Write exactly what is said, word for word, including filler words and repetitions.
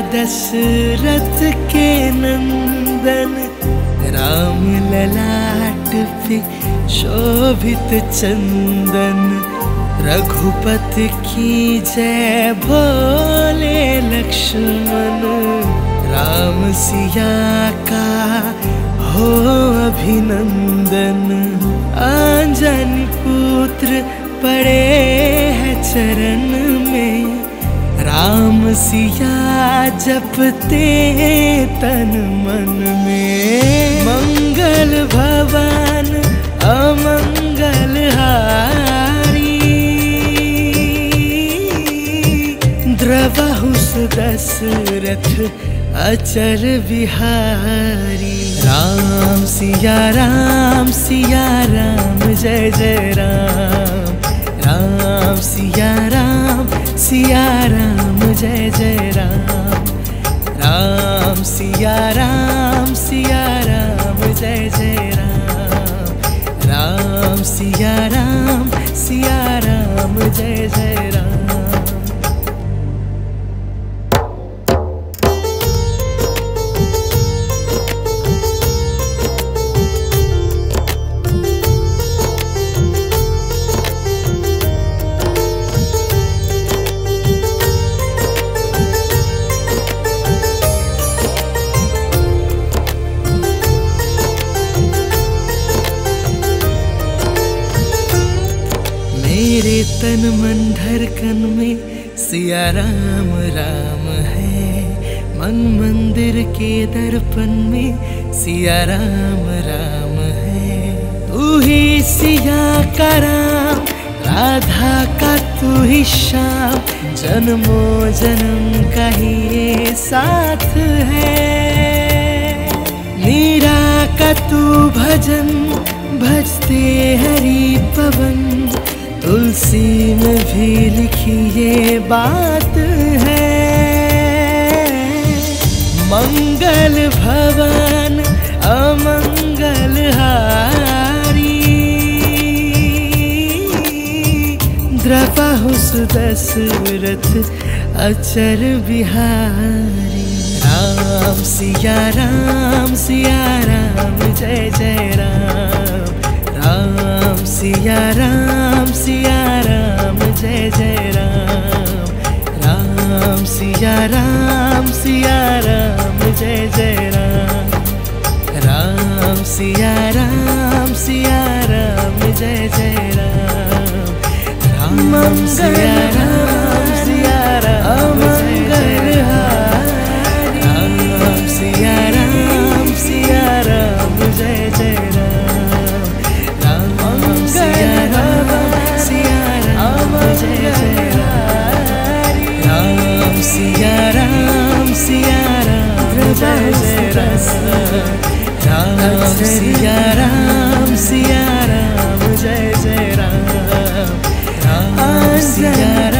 दशरथ के नंदन, राम ललाट पे शोभित चंदन। रघुपति की जय भोले लक्ष्मण, राम सिया का हो अभिनंदन। अंजनी पुत्र पड़े हैं चरण में, राम सिया जपते तन मन में। मंगल भवन अमंगल हारी, द्रवहु दशरथ अचर बिहारी। राम सिया राम सिया राम जय जय राम, राम सिया राम सिया राम जय जय राम। राम सिया राम सिया राम जय जय राम, राम सिया राम सिया राम जय जय राम। मेरे तन मन धड़कन में सिया राम राम है, मन मंदिर के दर्पण में सिया राम राम है। तू ही सिया का राम, राधा का तू ही श्याम, जन्मों जन्म का ही ये साथ है। मीरा का तू भजन भजते हरि पवन, तुलसी में भी लिखी ये बात है। मंगल भवन अमंगल हारी, द्रवहु दशरथ अचर बिहारी। राम सिया राम सिया राम जय जय राम, राम सिया राम सिया राम जय जय राम। राम सिया राम सिया राम जय जय राम, राम सिया राम सिया राम जय जय राम। राम सिया राम सिया राम जय जय राम, राम सिया राम सिया राम जय जय राम। राम सिया राम सिया राम जय जय राम, राम सिया राम सिया राम जय जय राम। राम सिया राम सिया राम जय जय राम, राम सिया